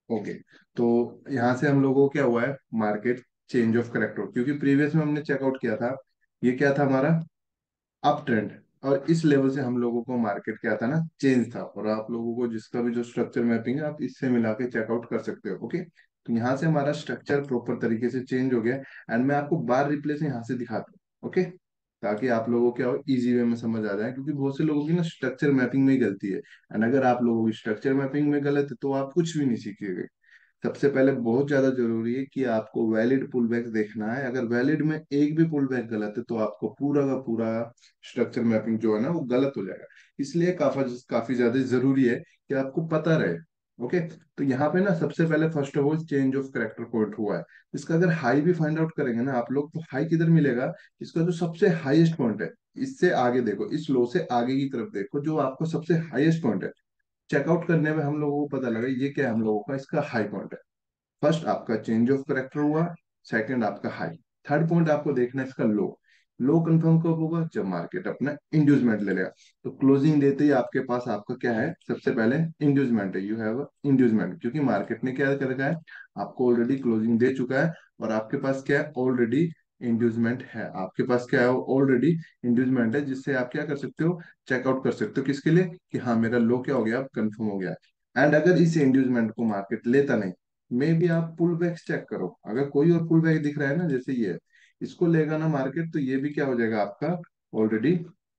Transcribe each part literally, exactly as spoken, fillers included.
Okay. तो यहाँ से हम लोगों को क्या हुआ है, मार्केट चेंज ऑफ करेक्टर, क्योंकि प्रीवियस में हमने चेकआउट किया था, ये क्या था हमारा अप ट्रेंड, और इस लेवल से हम लोगों को मार्केट क्या था ना, चेंज था। और आप लोगों को जिसका भी जो स्ट्रक्चर मैपिंग है आप इससे मिला के चेकआउट कर सकते हो। ओके, तो यहाँ से हमारा स्ट्रक्चर प्रॉपर तरीके से चेंज हो गया। एंड मैं आपको बार रिप्लेस यहाँ से दिखाता हूँ। ओके, ताकि आप लोगों को क्या हो, इजी वे में समझ आ जाए, क्योंकि बहुत से लोगों की ना स्ट्रक्चर मैपिंग में ही गलती है। एंड अगर आप लोगों की स्ट्रक्चर मैपिंग में गलत है तो आप कुछ भी नहीं सीखेंगे। सबसे पहले बहुत ज्यादा जरूरी है कि आपको वैलिड पुल बैक देखना है। अगर वैलिड में एक भी पुल बैक गलत है तो आपको पूरा का पूरा स्ट्रक्चर मैपिंग जो है ना वो गलत हो जाएगा। इसलिए काफी काफी ज्यादा जरूरी है कि आपको पता रहे। ओके, तो यहाँ पे ना सबसे पहले first of all change of character point हुआ है। इसका अगर हाई भी फाइंड आउट करेंगे ना आप लोग, तो हाई किधर मिलेगा, इसका जो सबसे हाईएस्ट पॉइंट है, इससे आगे देखो, इस लो से आगे की तरफ देखो, जो आपको सबसे हाईएस्ट पॉइंट है, चेकआउट करने में हम लोगों को पता लगा ये क्या है, हम लोगों का इसका हाई पॉइंट है। फर्स्ट आपका चेंज ऑफ करेक्टर हुआ, सेकंड आपका हाई, थर्ड पॉइंट आपको देखना है इसका लो। लो कंफर्म कब होगा, जब मार्केट अपना इंड्यूसमेंट ले लेगा। तो क्लोजिंग देते ही आपके पास आपका क्या है, सबसे पहले इंड्यूसमेंट है, यू हैव इंड्यूसमेंट, क्योंकि मार्केट ने क्या कर रखा है, आपको ऑलरेडी क्लोजिंग दे चुका है। और आपके पास क्या है, ऑलरेडी इंड्यूसमेंट है, आपके पास क्या है, ऑलरेडी इंड्यूसमेंट है, जिससे आप क्या कर सकते हो, चेकआउट कर सकते हो किसके लिए, कि हाँ मेरा लो क्या हो गया, अब कंफर्म हो गया। एंड अगर इस इंड्यूसमेंट को मार्केट लेता नहीं, मे भी आप पुल बैक्स चेक करो, अगर कोई और पुल बैक दिख रहा है ना, जैसे ये, इसको लेगा ना मार्केट, तो ये भी क्या हो जाएगा आपका, ऑलरेडी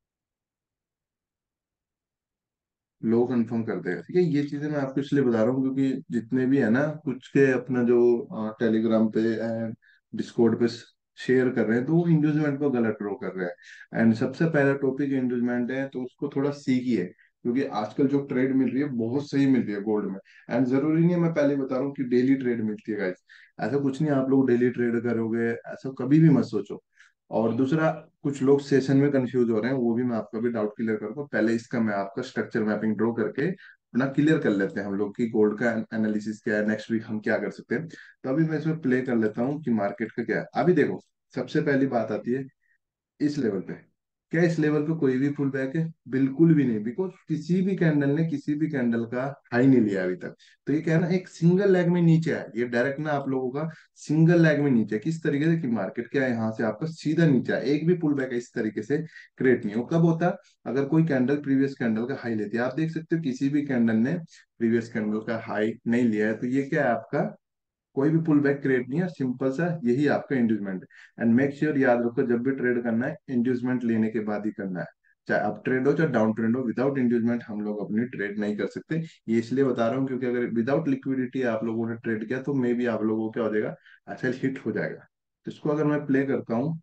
लो कंफर्म कर देगा। ठीक है, ये चीजें मैं आपको इसलिए बता रहा हूँ क्योंकि जितने भी है ना कुछ के अपना जो टेलीग्राम पे एंड डिस्कॉर्ड पे शेयर कर रहे हैं, तो वो इंड्यूसमेंट को गलत ड्रॉ कर रहे हैं। एंड सबसे पहला टॉपिक इंड्यूसमेंट है, तो उसको थोड़ा सीखिए, क्योंकि आजकल जो ट्रेड मिल रही है बहुत सही मिल रही है गोल्ड में। एंड जरूरी नहीं है, मैं पहले बता रहा हूँ कि डेली ट्रेड मिलती है गाइस, ऐसा कुछ नहीं आप लोग डेली ट्रेड करोगे, ऐसा कभी भी मत सोचो। और दूसरा, कुछ लोग सेशन में कंफ्यूज हो रहे हैं, वो भी मैं आपका भी डाउट क्लियर करूंगा। पहले इसका मैं आपका स्ट्रक्चर मैपिंग ड्रॉ करके अपना क्लियर कर लेते हैं हम लोग कि गोल्ड का एनालिसिस क्या है, नेक्स्ट वीक हम क्या कर सकते हैं। तो अभी मैं इसमें प्ले कर लेता हूँ कि मार्केट का क्या है। अभी देखो, सबसे पहली बात आती है इस लेवल पे, क्या इस लेवल पे कोई भी पुल बैक है, बिल्कुल भी नहीं, बिकॉज किसी भी कैंडल ने किसी भी कैंडल का हाई नहीं लिया अभी तक। तो ये क्या है ना, एक सिंगल लेग में नीचे है, ये डायरेक्ट ना आप लोगों का सिंगल लेग में नीचे है। किस तरीके से कि मार्केट क्या है, यहाँ से आपका सीधा नीचे है, एक भी पुल बैक इस तरीके से क्रिएट नहीं हो। कब होता, अगर कोई कैंडल प्रीवियस कैंडल का हाई लेती है, आप देख सकते हो किसी भी कैंडल ने प्रीवियस कैंडल का हाई नहीं लिया है, तो ये क्या है आपका, कोई भी पुल बैक क्रिएट नहीं है, सिंपल सा यही आपका इंड्यूसमेंट है। एंड मेक श्योर याद रखो, जब भी ट्रेड करना है इंड्यूसमेंट लेने के बाद ही करना है, चाहे अप ट्रेंड हो चाहे डाउन ट्रेंड हो, विदाउट इंड्यूसमेंट हम लोग अपनी ट्रेड नहीं कर सकते। ये इसलिए बता रहा हूँ क्योंकि अगर विदाउट लिक्विडिटी आप लोगों ने ट्रेड किया तो मे बी आप लोगों को क्या हो जाएगा, अच्छा हिट हो जाएगा। तो इसको अगर मैं प्ले करता हूँ,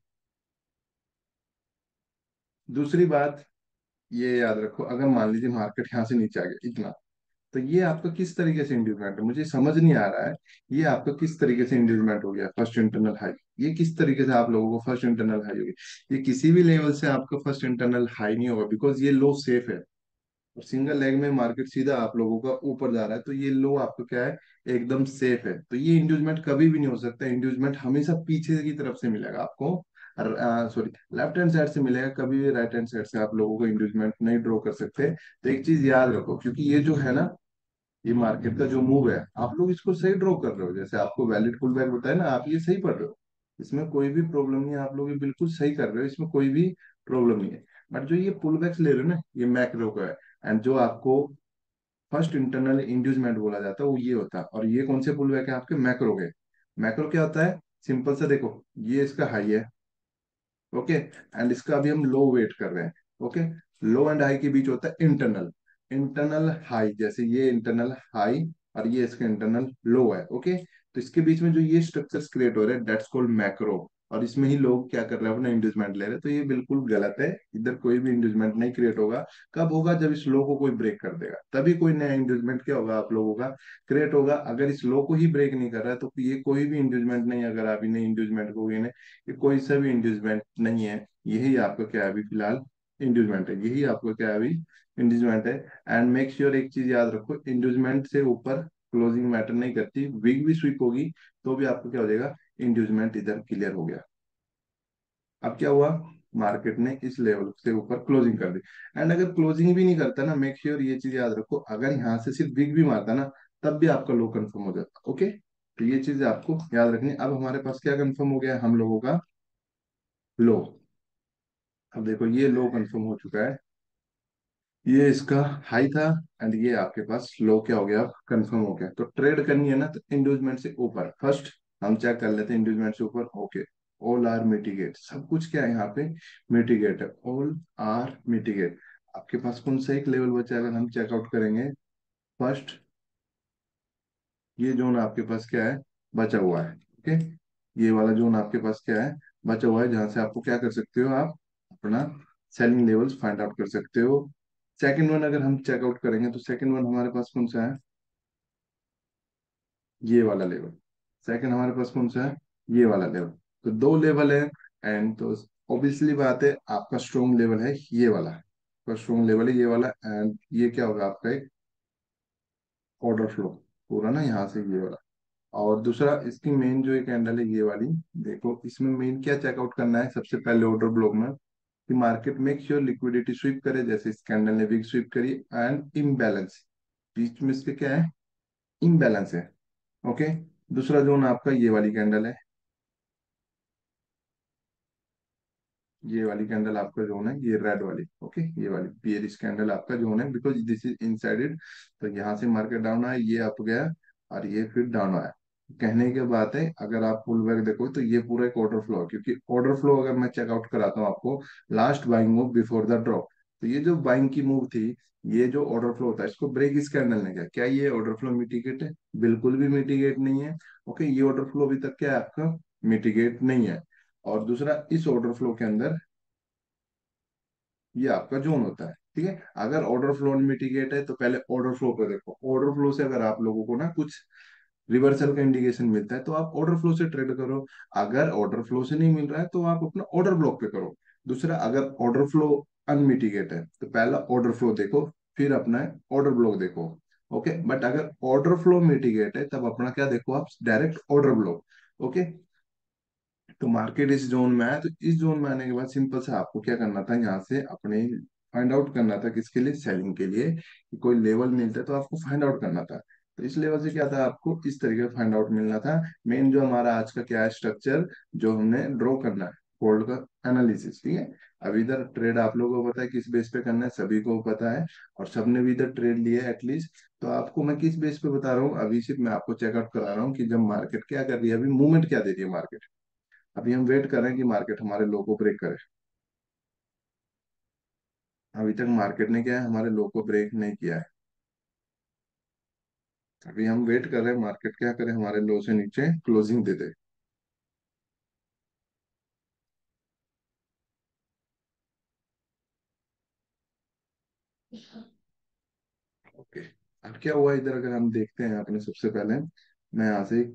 दूसरी बात ये याद रखो, अगर मान लीजिए मार्केट यहाँ से नीचे आ गया इतना, तो ये आपका किस तरीके से इंड्यूसमेंट है, मुझे समझ नहीं आ रहा है। ये आपका किस तरीके से इंड्यूसमेंट हो गया, फर्स्ट इंटरनल हाई, ये किस तरीके से आप लोगों को फर्स्ट इंटरनल हाई होगी। ये किसी भी लेवल से आपका फर्स्ट इंटरनल हाई नहीं होगा, बिकॉज ये लो सेफ है, और सिंगल लेग में मार्केट सीधा आप लोगों का ऊपर जा रहा है, तो ये लो आपका क्या है, एकदम सेफ है। तो ये इंड्यूसमेंट कभी भी नहीं हो सकता, इंड्यूसमेंट हमेशा पीछे की तरफ से मिलेगा आपको, सॉरी लेफ्ट हैंड साइड से मिलेगा, कभी भी राइट हैंड साइड से आप लोगों को इंड्यूसमेंट नहीं ड्रॉ कर सकते। तो एक चीज याद रखो, क्योंकि ये जो है ना, ये मार्केट का जो मूव है, आप लोग इसको सही ड्रॉ कर रहे हो, जैसे आपको वैलिड पुल बैक बताया ना, आप ये सही पढ़ रहे हो, इसमें कोई भी प्रॉब्लम नहीं है, आप लोग ये बिल्कुल सही कर रहे हो, इसमें कोई भी प्रॉब्लम नहीं है। बट जो ये पुल बैक्स ले रहे हो ना, ये मैक्रो का है। एंड जो आपको फर्स्ट इंटरनल इंड्यूसमेंट बोला जाता है वो ये होता है, और ये कौन से पुल बैक है आपके, मैक्रो के। मैक्रो क्या होता है, सिंपल सा देखो, ये इसका हाई है, ओके, एंड इसका अभी हम लो वेट कर रहे हैं, ओके। लो एंड हाई के बीच होता है इंटरनल, इंटरनल हाई, जैसे ये इंटरनल हाई और ये इसका इंटरनल लो है, ओके। तो इसके बीच में जो ये स्ट्रक्चर्स क्रिएट हो रहे हैं, डेट्स कॉल्ड मैक्रो, और इसमें ही लोग क्या कर रहे हैं, अपना इंड्यूसमेंट ले रहे हैं, तो ये बिल्कुल गलत है। इधर कोई भी इंड्यूसमेंट नहीं क्रिएट होगा। कब होगा, जब इस लो को कोई ब्रेक कर देगा, तभी कोई नया इंड्यूसमेंट क्या होगा आप लोगों का क्रिएट होगा। अगर इस लो को ही ब्रेक नहीं कर रहा है तो ये कोई भी इंड्यूसमेंट नहीं, अगर अभी नहीं इंड्यूसमेंट को गए, ये कोई सा भी इंड्यूसमेंट नहीं है, यही आपका क्या है अभी फिलहाल इंड्यूसमेंट है, यही आपका क्या है अभी इंड्यूसमेंट है। एंड मेक श्योर एक चीज याद रखो, इंड्यूसमेंट से ऊपर क्लोजिंग मैटर नहीं करती, विग भी स्वीप होगी तो भी आपको क्या हो जाएगा, इंड्यूसमेंट इधर क्लियर हो गया। अब क्या हुआ, मार्केट ने इस लेवल से ऊपर क्लोजिंग कर दी। एंड अगर क्लोजिंग भी नहीं करता ना, मेक श्योर ये चीज याद रखो, अगर यहाँ से सिर्फ विग भी मारता ना, तब भी आपका लो कंफर्म हो जाता। ओके, तो ये चीजें आपको याद रखनी है। अब हमारे पास क्या कंफर्म हो गया हम लोगों का? लो। अब देखो ये लो कंफर्म हो चुका है, ये इसका हाई था, एंड ये आपके पास लो क्या हो गया, कंफर्म हो गया। तो ट्रेड करनी है ना, तो इंड्यूसमेंट से ऊपर फर्स्ट हम चेक कर लेते हैं, इंड्यूसमेंट से ऊपर। ओके, ऑल आर मिटिगेट, सब कुछ क्या है यहाँ पे, मिटिगेट है, ऑल आर मिटिगेट। आपके पास कौन सा एक लेवल बचा है? अगर हम चेकआउट करेंगे फर्स्ट, ये जोन आपके पास क्या है, बचा हुआ है। ओके, ये वाला जोन आपके पास क्या है, बचा हुआ है, जहां से आपको क्या कर सकते हो, आप अपना सेलिंग लेवल्स फाइंड आउट कर सकते हो। सेकंड वन अगर हम चेकआउट करेंगे, तो सेकंड वन हमारे पास कौन सा है, ये वाला लेवल। सेकंड हमारे पास कौन सा है, ये वाला लेवल। तो दो लेवल है, एंड तो ऑब्वियसली बात है आपका स्ट्रॉन्ग लेवल है ये वाला, आपका स्ट्रॉन्ग लेवल है ये वाला, एंड ये क्या होगा आपका एक ऑर्डर फ्लो पूरा ना यहाँ से ये वाला। और दूसरा इसकी मेन जो एक कैंडल है ये वाली, देखो इसमें मेन क्या चेकआउट करना है सबसे पहले ऑर्डर ब्लॉक में, कि market make sure liquidity sweep करे, जैसे इस कैंडल ने वीक स्वीप करी, एंड इम्बैलेंस, बीच में इसके क्या है, इम्बैलेंस है। ओके, दूसरा जोन आपका ये वाली कैंडल है, ये वाली कैंडल आपका जोन है, ये रेड वाली। ओके, ये वाली बियरिश कैंडल आपका जोन है, बिकॉज दिस इज इनसाइडेड। तो यहाँ से मार्केट डाउन आया, ये अप गया, और ये फिर डाउन आया। कहने की बात है, अगर आप पुल बैक देखो तो ये पूरा एक ऑर्डर फ्लो है, क्योंकि ऑर्डर फ्लो अगर मैं चेकआउट कराता हूँ आपको, last buying move before the drop, तो ये जो बाइंग की मूव थी, ये जो ऑर्डर फ्लो होता है, इसको ब्रेक इस कैंडल ने किया। क्या ये ऑर्डर फ्लो मिटिगेट है? बिल्कुल भी मिटिगेट नहीं है। ओके, ये ऑर्डर फ्लो अभी तक क्या है आपका, मिटिगेट नहीं है। और दूसरा, इस ऑर्डर फ्लो के अंदर ये आपका जोन होता है। ठीक है, अगर ऑर्डर फ्लो मिटिगेट है, तो पहले ऑर्डर फ्लो पे देखो। ऑर्डर फ्लो से अगर आप लोगों को ना कुछ रिवर्सल का इंडिकेशन मिलता है, तो आप ऑर्डर फ्लो से ट्रेड करो। अगर ऑर्डर फ्लो से नहीं मिल रहा है, तो आप अपना ऑर्डर ब्लॉक पे करो। दूसरा, अगर ऑर्डर फ्लो अनमिटिगेट है, तो पहला ऑर्डर फ्लो देखो, फिर अपना ऑर्डर ब्लॉक देखो। ओके, बट अगर ऑर्डर फ्लो मिटिगेट है, तब अपना क्या देखो, आप डायरेक्ट ऑर्डर ब्लॉक। ओके, तो मार्केट इस जोन में आया, तो इस जोन में आने के बाद सिंपल से आपको क्या करना था, यहाँ से अपने फाइंड आउट करना था, किसके लिए, सेलिंग के लिए, कि कोई लेवल मिलता है तो आपको फाइंड आउट करना था। तो इस लेवल से क्या था, आपको इस तरीके से फाइंड आउट मिलना था। मेन जो हमारा आज का क्या है स्ट्रक्चर, जो हमने ड्रॉ करना है, गोल्ड का एनालिसिस। ठीक है, अब इधर ट्रेड आप लोगों को पता है किस बेस पे करना है, सभी को पता है, और सबने भी इधर ट्रेड लिया है एटलीस्ट। तो आपको मैं किस बेस पे बता रहा हूँ, अभी सिर्फ मैं आपको चेकआउट करा रहा हूँ कि जब मार्केट क्या कर रही है, अभी मूवमेंट क्या दे रही है मार्केट। अभी हम वेट कर रहे हैं कि मार्केट हमारे लो को ब्रेक करे। अभी तक मार्केट ने क्या है, हमारे लो को ब्रेक नहीं किया है। अभी हम वेट कर रहे हैं मार्केट क्या करे, हमारे लो से नीचे क्लोजिंग दे दे। ओके, अब क्या हुआ इधर, अगर हम देखते हैं अपने, सबसे पहले मैं यहाँ से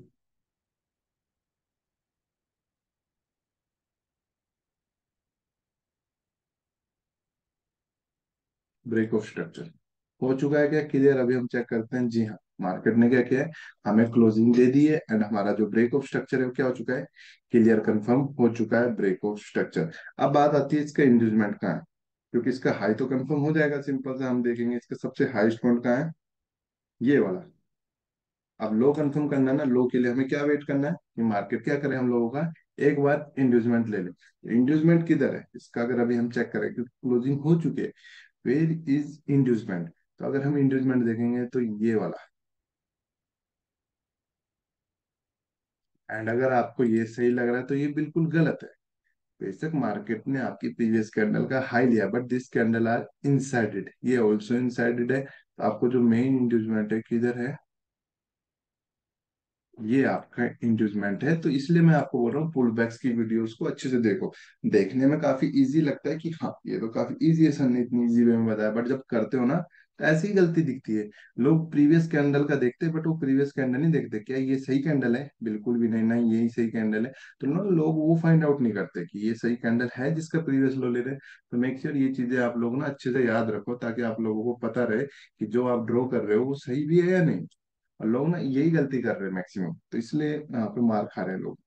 ब्रेक ऑफ स्ट्रक्चर हो चुका है क्या क्लियर, अभी हम चेक करते हैं। जी हाँ, मार्केट ने क्या किया है, हमें क्लोजिंग दे दी है, एंड हमारा जो ब्रेक ऑफ स्ट्रक्चर है वो क्या हो चुका है, क्लियर कंफर्म हो चुका है ब्रेक ऑफ स्ट्रक्चर। अब बात आती है इसका इंड्यूसमेंट कहाँ है, क्योंकि इसका हाई तो कंफर्म हो जाएगा, सिंपल से हम देखेंगे इसका सबसे हाईएस्ट पॉइंट कहाँ है, ये वाला। अब लो कंफर्म करना है ना, लो के लिए हमें क्या वेट करना है, कि मार्केट क्या करे हम लोगों का, एक बार इंड्यूसमेंट ले ले। इंड्यूसमेंट किधर है इसका, अगर अभी हम चेक करें, क्योंकि क्लोजिंग हो चुकी है, वेयर इज इंड्यूसमेंट। तो अगर हम इंड्यूसमेंट देखेंगे, तो ये वाला। एंड अगर आपको ये सही लग रहा है, तो ये बिल्कुल गलत है। बेशक मार्केट ने आपकी प्रीवियस कैंडल का हाई लिया, but this candle are insided, ये ऑल्सो इनसाइडेड है। तो आपको जो मेन इंड्यूसमेंट है किधर है, ये आपका इंड्यूसमेंट है। तो इसलिए मैं आपको बोल रहा हूँ पुल बैक्स की वीडियोस को अच्छे से देखो। देखने में काफी इजी लगता है कि हाँ ये तो काफी इजी है, सर ने इतनी इजी वे में बताया, बट जब करते हो ना, तो ऐसी ही गलती दिखती है। लोग प्रीवियस कैंडल का देखते हैं, बट वो प्रीवियस कैंडल नहीं देखते, क्या ये सही कैंडल है, बिल्कुल भी नहीं, नहीं यही सही कैंडल है। तो ना लोग वो फाइंड आउट नहीं करते कि ये सही कैंडल है जिसका प्रीवियस लो ले रहे हैं। तो मेक श्योर ये चीजें आप लोग ना अच्छे से याद रखो, ताकि आप लोगों को पता रहे कि जो आप ड्रॉ कर रहे हो वो सही भी है या नहीं। और लोग ना यही गलती कर रहे हैं मैक्सिमम, तो इसलिए यहाँ पे मार खा रहे हैं लोग।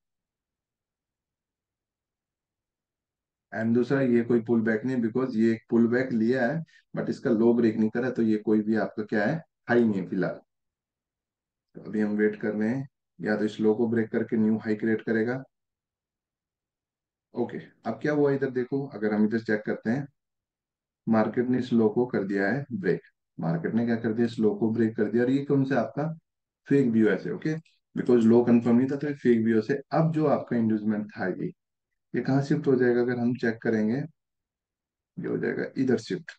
एंड दूसरा, ये कोई पुल बैक नहीं, बिकॉज ये एक पुल बैक लिया है, बट इसका लो ब्रेक नहीं करा, तो ये कोई भी आपका क्या है, हाई नहीं है फिलहाल। तो अभी हम वेट कर रहे हैं, या तो इस लो को ब्रेक करके न्यू हाई क्रिएट करेगा। ओके, अब क्या हुआ इधर देखो, अगर हम इधर चेक करते हैं, मार्केट ने स्लो को कर दिया है ब्रेक। मार्केट ने क्या कर दिया, स्लो को ब्रेक कर दिया, और ये कौन सा आपका फेक व्यू है, ओके, बिकॉज लो कंफर्म नहीं था तो फेक व्यू से। अब जो आपका इंड्यूसमेंट था ये ये कहाँ शिफ्ट हो जाएगा, अगर हम चेक करेंगे, ये हो जाएगा इधर शिफ्ट।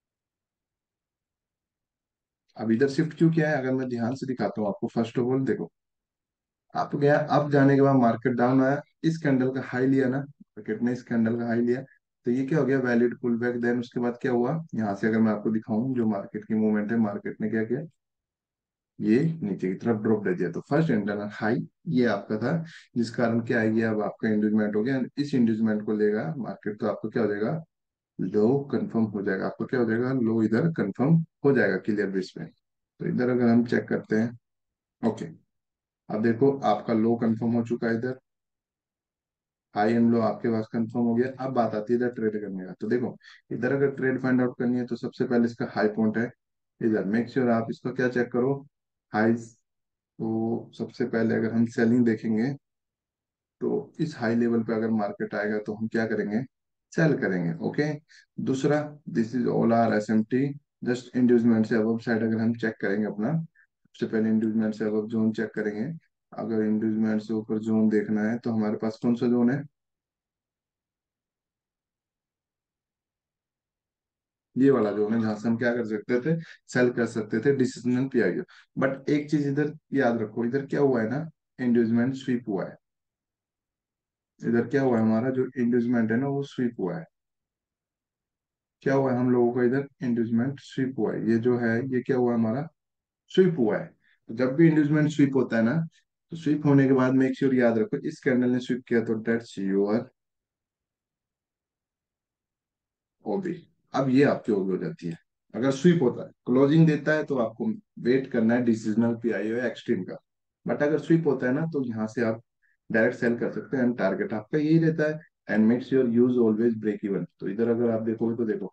अब इधर शिफ्ट क्यों किया है, अगर मैं ध्यान से दिखाता हूँ आपको, फर्स्ट ऑफ ऑल देखो, आप गया, अब जाने के बाद मार्केट डाउन आया, इस कैंडल का हाई लिया ना, मार्केट ने इस कैंडल का हाई लिया, तो ये क्या हो गया, वैलिड पुल बैक। देन उसके बाद क्या हुआ, यहाँ से अगर मैं आपको दिखाऊं जो मार्केट की मूवमेंट है, मार्केट ने क्या किया, ये नीचे की तरफ ड्रॉप दे दिया, तो फर्स्ट इंटरनल हाई ये आपका था, जिस कारण क्या है, ये अब आपका इंड्यूसमेंट हो गया। इस इंड्यूसमेंट को लेगा मार्केट, तो आपको क्या हो जाएगा, लो कंफर्म हो जाएगा, आपको क्या हो जाएगा, लो इधर कंफर्म हो जाएगा क्लियर बेस पे। तो इधर अगर हम चेक करते हैं, ओके, अब देखो आपका लो कंफर्म हो चुका है इधर, हाई एंड लो आपके पास कंफर्म हो गया। अब बात आती है इधर ट्रेड करने का, तो देखो इधर अगर ट्रेड फाइंड आउट करनी है तो सबसे पहले इसका हाई पॉइंट है इधर, मेक श्योर आप इसका क्या चेक करो, हाई। तो सबसे पहले अगर हम सेलिंग देखेंगे, तो इस हाई लेवल पे अगर मार्केट आएगा तो हम क्या करेंगे, सेल करेंगे, ओके। दूसरा, this is all R S M T, just inducement से अबव साइड अगर हम चेक करेंगे अपना, सबसे पहले इंड्यूसमेंट से अबव जोन चेक करेंगे। अगर इंड्यूसमेंट से ऊपर जोन देखना है तो हमारे पास कौन सा जोन है, ये वाला जोन है, जहां से हम क्या कर सकते थे, सेल कर सकते थे डिसीजनल पीआईओ। बट एक चीज इधर याद रखो, इधर क्या हुआ है ना, इंड्यूसमेंट स्वीप हुआ है। इधर क्या हुआ है, हमारा जो इंड्यूसमेंट है ना वो स्वीप हुआ है। क्या हुआ है, हम लोगों का इधर इंड्यूसमेंट स्वीप हुआ है, ये जो है ये क्या हुआ है, हमारा स्वीप हुआ है। तो जब भी इंड्यूसमेंट स्वीप होता है ना, तो स्वीप होने के बाद मेक श्योर याद रखो, इस कैंडल ने स्वीप किया तो डेट्स योर ओबी। अब ये आपकी ओबी हो जाती है। अगर स्वीप होता है, क्लोजिंग देता है, तो आपको वेट करना है decisional P I O extreme का। बट अगर स्वीप होता है ना, तो यहाँ से आप डायरेक्ट सेल कर सकते हैं, एंड टारगेट आपका यही रहता है, and make sure use always break even. तो इधर अगर आप देखोगे तो देखो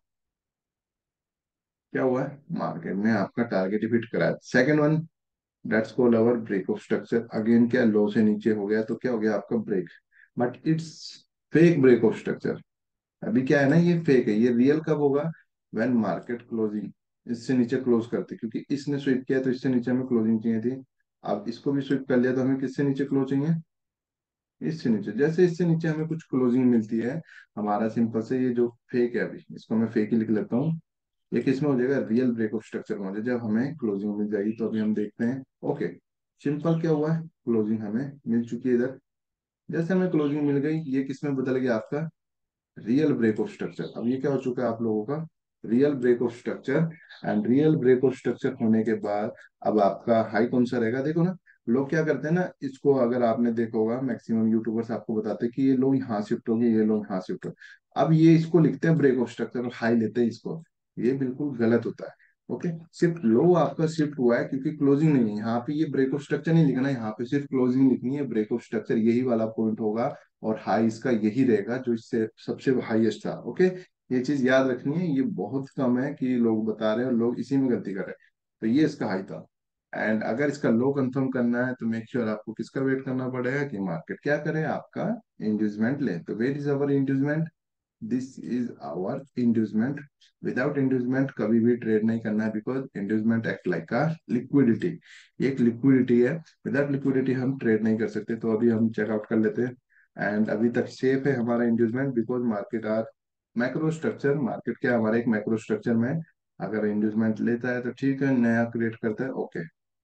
क्या हुआ है, मार्केट ने आपका टारगेट हिट कराया। Second one, that's called our break of structure. Again क्या, लो से नीचे हो गया तो क्या हो गया आपका break, but it's fake break of structure. अभी क्या है ना, ये फेक है, ये रियल कब होगा, व्हेन मार्केट क्लोजिंग इससे नीचे क्लोज करते, क्योंकि इसने स्विप किया तो इससे नीचे हमें क्लोजिंग चाहिए थी। अब इसको भी स्विप कर लिया तो हमें किससे नीचे क्लोज चाहिए, इससे नीचे। जैसे इससे नीचे हमें कुछ क्लोजिंग मिलती है, हमारा सिंपल से ये जो फेक है, अभी इसको मैं फेक ही लिख लेता हूँ, ये किसमें हो जाएगा, रियल ब्रेक ऑफ स्ट्रक्चर में हो जाएगा, जब हमें क्लोजिंग मिल जाएगी। तो अभी हम देखते हैं, ओके, सिंपल क्या हुआ है, क्लोजिंग हमें मिल चुकी है इधर। जैसे हमें क्लोजिंग मिल गई, ये किसमें बदल गया आपका, रियल ब्रेक ऑफ स्ट्रक्चर। अब ये क्या हो चुका है आप लोगों का, real break of structure. And real break of structure होने के बाद अब आपका हाई कौन सा रहेगा, देखो ना, लोग क्या करते हैं ना, इसको अगर आपने देखा होगा, मैक्सिमम यूट्यूबर्स आपको बताते हैं कि ये लोग यहाँ शिफ्ट होंगे, ये लोग यहाँ शिफ्ट होंगे। अब ये इसको लिखते हैं ब्रेक ऑफ स्ट्रक्चर और हाई लेते हैं इसको, ये बिल्कुल गलत होता है। ओके, सिर्फ लो आपका शिफ्ट हुआ है क्योंकि क्लोजिंग नहीं है यहाँ पे, ये ब्रेक ऑफ स्ट्रक्चर नहीं लिखना है, यहाँ पे सिर्फ क्लोजिंग लिखनी है, ब्रेक ऑफ स्ट्रक्चर यही वाला पॉइंट होगा, और हाई इसका यही रहेगा जो इससे सबसे हाईएस्ट था। ओके, ये चीज याद रखनी है, ये बहुत कम है कि लोग बता रहे हैं और लोग इसी में गलती कर रहे हैं। तो ये इसका हाई था। एंड अगर इसका लो कंफर्म करना है तो मेक श्योर आपको किसका वेट करना पड़ेगा, कि मार्केट क्या करे, आपका इंड्यूसमेंट ले। तो wait is our inducement, this is our inducement. Without inducement कभी भी ट्रेड नहीं करना है, because inducement act like a liquidity, ये एक लिक्विडिटी है, विदाउट लिक्विडिटी हम ट्रेड नहीं कर सकते। तो अभी हम चेकआउट कर लेते हैं, एंड अभी तक सेफ है हमारा inducement, because market are macro structure, market क्या है, हमारा एक मैक्रो स्ट्रक्चर में अगर इंड्यूसमेंट लेता है तो ठीक है, नया क्रिएट करता है, ओके।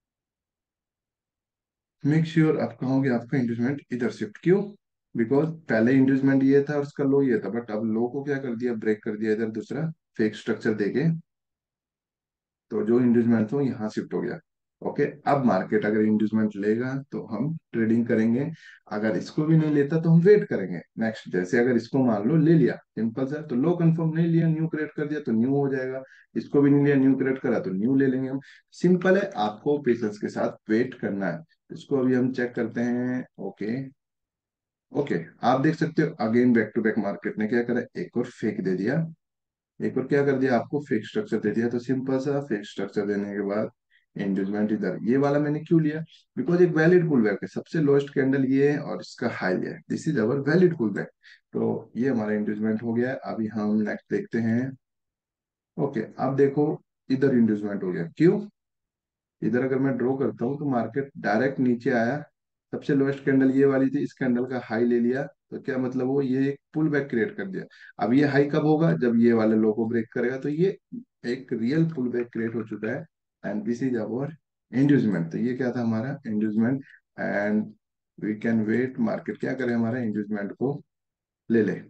मेक श्योर आप कहोगे आपका इंड्यूसमेंट इधर शिफ्ट क्यों, बिकॉज पहले इंड्यूसमेंट ये था और उसका लो ये था, बट अब लो को क्या कर दिया, ब्रेक कर दिया इधर, दूसरा फेक स्ट्रक्चर देके, तो जो इंड्यूसमेंट था वो यहाँ शिफ्ट हो गया। ओके, अब मार्केट अगर इंड्यूसमेंट लेगा तो हम ट्रेडिंग करेंगे, अगर इसको भी नहीं लेता तो हम वेट करेंगे नेक्स्ट। जैसे अगर इसको मान लो ले लिया, सिंपल सा, तो लो कंफर्म नहीं लिया, न्यू क्रिएट कर दिया तो न्यू हो जाएगा। इसको भी नहीं लिया, न्यू क्रिएट करा तो न्यू ले लेंगे हम। सिंपल है, आपको पेशेंस के साथ वेट करना है। इसको अभी हम चेक करते हैं, ओके। ओके, आप देख सकते हो again back to back market ने क्या करा, एक और फेक दे दिया, एक और क्या कर दिया, आपको फेक स्ट्रक्चर दे दिया। तो सिंपल सा फेक स्ट्रक्चर देने के बाद इंड्यूसमेंट इधर, ये वाला मैंने क्यों लिया? बिकॉज एक वैलिड पुल बैक है, सबसे लोएस्ट कैंडल ये है और इसका हाई है, this is our valid pull back. तो ये हमारा इंड्यूसमेंट हो गया है। अभी हम नेक्स्ट देखते हैं। ओके, अब देखो, इधर इंड्यूसमेंट हो गया, क्यों? इधर अगर मैं ड्रॉ करता हूँ तो मार्केट डायरेक्ट नीचे आया, सबसे लोएस्ट कैंडल ये वाली थी, इस कैंडल का हाई ले लिया, तो क्या मतलब वो ये एक पुल बैक क्रिएट कर दिया। अब ये हाई कब होगा? जब ये वाले लो को ब्रेक करेगा, तो ये एक रियल पुल बैक क्रिएट हो चुका है। And this is our inducement. तो ये क्या था हमारा inducement. And we can wait, market क्या करे हमारा इंड्यूसमेंट को ले ले।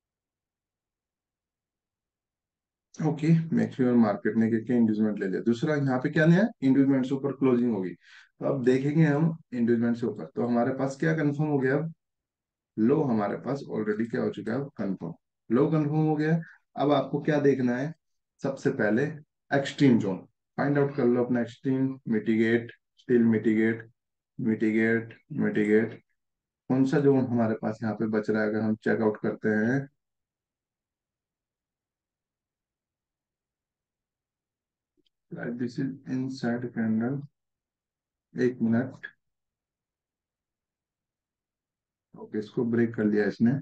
ओके, मेक श्योर मार्केट ने क्या इंड्यूसमेंट ले लिया। दूसरा यहाँ पे क्या नया, इंड्यूसमेंट से ऊपर क्लोजिंग होगी, तो अब देखेंगे हम इंड्यूसमेंट से ऊपर, तो हमारे पास क्या कंफर्म हो गया अब? लो हमारे पास ऑलरेडी क्या हो चुका है, कंफर्म। लो कंफर्म हो गया। अब आपको क्या देखना है? सबसे पहले एक्सट्रीम जोन फाइंड आउट कर लो अपना। Extreme, mitigate, still mitigate, mitigate, mitigate, कौन सा जोन हमारे पास यहाँ पे बच रहा है? अगर हम चेकआउट करते हैं, दिस इज इनसाइड कैंडल, एक मिनट। ओके, इसको ब्रेक कर लिया इसने।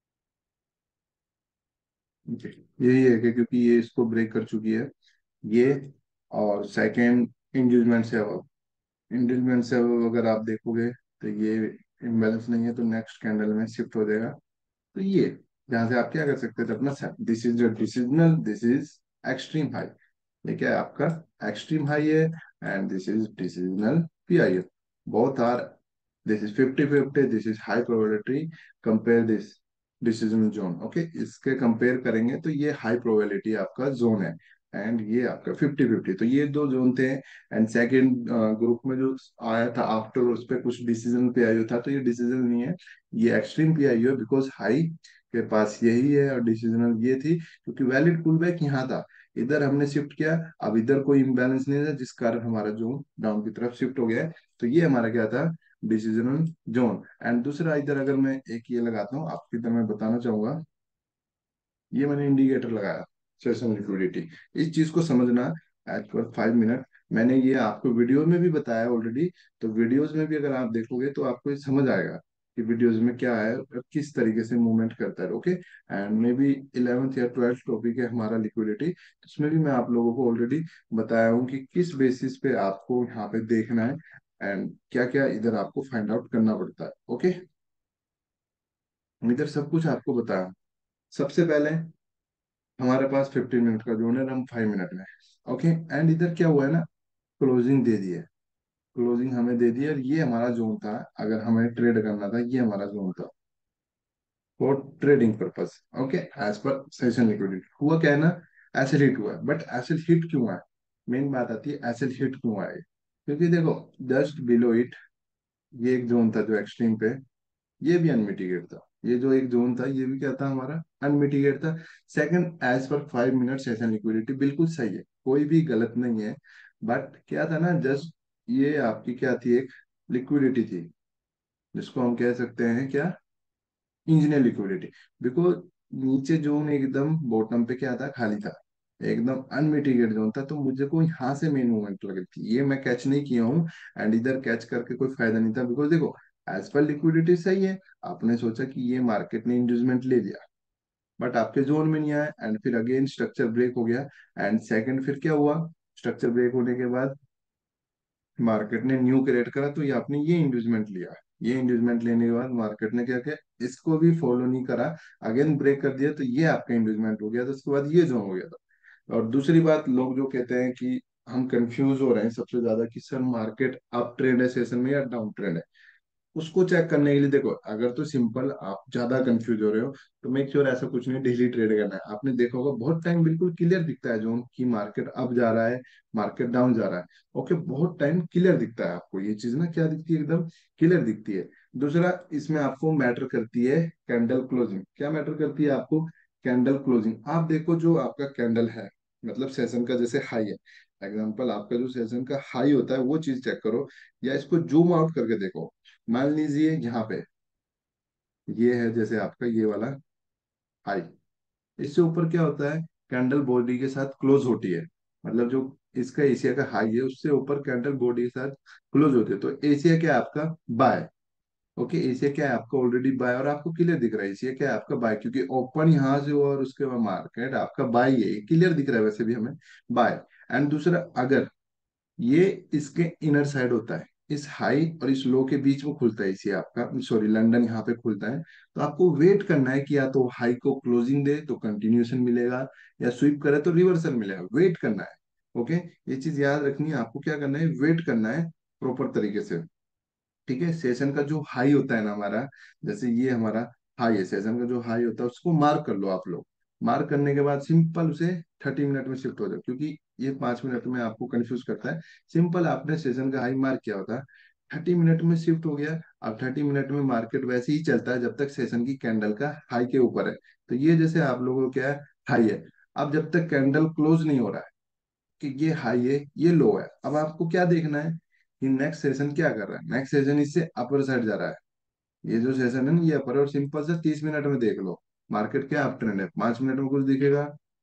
ओके, यही है कि क्योंकि ये इसको ब्रेक कर चुकी है ये, और सेकंड इंड्यूसमेंट से अब, इंड्यूसमेंट से अब अगर आप देखोगे तो ये इम्बैलेंस नहीं है, तो नेक्स्ट कैंडल में शिफ्ट हो जाएगा। तो ये जहां से आप क्या कर सकते थे अपना, दिस इज जो decisional, this is extreme high, ये क्या है आपका एक्सट्रीम हाई है। And this is decisional P I, both are, this is fifty fifty, this is high probability, compare this decision zone. Okay, इसके कंपेयर करेंगे तो ये हाई प्रोबेबिलिटी आपका जोन है, एंड ये आपका फिफ्टी फिफ्टी, तो ये दो जोन थे। एंड सेकंड ग्रुप में जो आया था आफ्टर, उस पर कुछ डिसीजन पे आई था, तो ये डिसीजन नहीं है, ये एक्सट्रीम पे आई है, बिकॉज हाई के पास यही है और डिसीजनल ये थी, क्योंकि वैलिड पुल बैक यहाँ था, इधर हमने शिफ्ट किया, अब इधर कोई इम्बैलेंस नहीं था, जिस कारण हमारा जोन डाउन की तरफ शिफ्ट हो गया है। तो ये हमारा क्या था, डिसीजनल जोन। एंड दूसरा इधर अगर मैं एक ये लगाता हूँ आपकी, इधर मैं बताना चाहूंगा, ये मैंने इंडिकेटर लगाया, सेशन लिक्विडिटी, इस चीज को समझना। एज पर फाइव मिनट, मैंने ये आपको वीडियो में भी बताया ऑलरेडी, तो वीडियोस में भी अगर आप देखोगे तो आपको ये समझ आएगा कि वीडियोस में क्या है और किस तरीके से मूवमेंट करता है। Okay, and maybe eleventh या ट्वेल्थ टॉपिक है हमारा लिक्विडिटी, उसमें भी मैं आप लोगों को ऑलरेडी बताया हूँ कि किस बेसिस पे आपको यहाँ पे देखना है, एंड क्या क्या इधर आपको फाइंड आउट करना पड़ता है। ओके, इधर सब कुछ आपको बताया। सबसे पहले हमारे पास फिफ्टीन मिनट का जोन है, हम फाइव मिनट में। ओके, एंड इधर क्या हुआ है ना, क्लोजिंग दे दी है, क्लोजिंग हमें दे दी है, और ये हमारा जोन था, अगर हमें ट्रेड करना था, ये हमारा जोन था for trading purpose. Okay, as पर सेशन लिक्विडिटी हुआ क्या है ना, एसिड हिट हुआ है, बट एसिड हिट क्यों हुआ है? मेन बात आती है एसिड हिट क्यों हुआ है, क्योंकि देखो, जस्ट बिलो इट ये एक जोन था जो एक्सट्रीम पे, ये भी अनमिटिगेट था, ये जो एक जोन था ये भी क्या था हमारा, अनमिटिगेट था। सेकंड, एज पर फाइव मिनट सेशन लिक्विडिटी बिल्कुल सही है, कोई भी गलत नहीं है, बट क्या था ना, जस्ट ये आपकी क्या थी, एक लिक्विडिटी थी, जिसको हम कह सकते हैं क्या, इंजीनियर लिक्विडिटी। बिकॉज नीचे जोन एकदम बॉटम पे क्या था, खाली था, एकदम अनमिटिगेट जोन था, तो मुझे को यहाँ से मेन मूवमेंट लग रही थी, ये मैं कैच नहीं किया हूँ। एंड इधर कैच करके कोई फायदा नहीं था, बिकॉज देखो, एज पर लिक्विडिटी सही है, आपने सोचा कि ये मार्केट ने इंड्यूसमेंट ले लिया, बट आपके जोन में नहीं आया, एंड फिर अगेन स्ट्रक्चर ब्रेक हो गया। एंड सेकंड फिर क्या हुआ, स्ट्रक्चर ब्रेक होने के बाद मार्केट ने न्यू क्रिएट करा, तो ये आपने ये इंड्यूसमेंट लिया, ये इंड्यूसमेंट लेने के बाद मार्केट ने क्या किया, इसको भी फॉलो नहीं करा, अगेन ब्रेक कर दिया, तो ये आपका इंड्यूसमेंट हो गया, तो उसके बाद ये जोन हो गया था। और दूसरी बात, लोग जो कहते हैं कि हम कंफ्यूज हो रहे हैं सबसे ज्यादा कि सर मार्केट अप ट्रेंड है सेशन में या डाउन ट्रेंड है, उसको चेक करने के लिए देखो, अगर तो सिंपल आप ज्यादा कंफ्यूज हो रहे हो, तो मेक श्योर ऐसा कुछ नहीं, डेली ट्रेड करना है। आपने देखा होगा बहुत टाइम बिल्कुल क्लियर दिखता है जोन की, मार्केट अप जा रहा है, मार्केट डाउन जा रहा है। ओके, बहुत टाइम क्लियर दिखता है आपको, ये चीज ना क्या दिखती है, एकदम क्लियर दिखती है। दूसरा, इसमें आपको मैटर करती है कैंडल क्लोजिंग, क्या मैटर करती है आपको, कैंडल क्लोजिंग। आप देखो जो आपका कैंडल है, मतलब सेशन का जैसे हाई है, एग्जांपल आपका जो सेशन का हाई होता है वो चीज चेक करो, या इसको जूम आउट करके देखो। मान लीजिए यहाँ पे ये है जैसे आपका ये वाला हाई, इससे ऊपर क्या होता है, कैंडल बॉडी के साथ क्लोज होती है, मतलब जो इसका एशिया का हाई है, उससे ऊपर कैंडल बॉडी के साथ क्लोज होते हैं, तो एशिया क्या है आपका बाय। ओके, एशिया क्या है आपका ऑलरेडी बाय, और आपको क्लियर दिख रहा है एशिया क्या है आपका बाय, क्योंकि ओपन यहाँ से हुआ और उसके बाद मार्केट आपका बाय है, क्लियर दिख रहा है वैसे भी हमें बाय। एंड दूसरा, अगर ये इसके इनर साइड होता है, इस हाई और इस लो के बीच में खुलता है इसे आपका, सॉरी लंदन यहाँ पे खुलता है, तो आपको वेट करना है कि या तो हाई को क्लोजिंग दे तो कंटिन्यूएशन मिलेगा, या स्वीप करे तो रिवर्सल मिलेगा, वेट करना है। ओके, ये चीज याद रखनी है आपको, क्या करना है, वेट करना है प्रॉपर तरीके से। ठीक है, सेशन का जो हाई होता है ना हमारा, जैसे ये हमारा हाई है, सेशन का जो हाई होता है उसको मार्क कर लो आप लोग। मार्क करने के बाद सिंपल उसे थर्टी मिनट में शिफ्ट हो जाओ, क्योंकि ये पांच मिनट में आपको कंफ्यूज करता है। सिंपल आपने सेशन का हाई मार्क किया होता है, थर्टी मिनट में शिफ्ट हो गया। अब थर्टी मिनट में मार्केट वैसे ही चलता है जब तक सेशन की कैंडल का हाई के ऊपर है। तो ये जैसे आप लोगों को क्या है, हाई है। अब जब तक कैंडल क्लोज नहीं हो रहा है कि ये हाई है ये लो है, अब आपको क्या देखना है कि नेक्स्ट सेशन क्या कर रहा है, नेक्स्ट सेशन इससे अपर साइड जा रहा है। ये जो सेशन है ना ये अपर है, और सिंपल से तीस मिनट में देख लो मार्केट क्या अप ट्रेंड है, पांच मिनट में कुछ दिखेगा।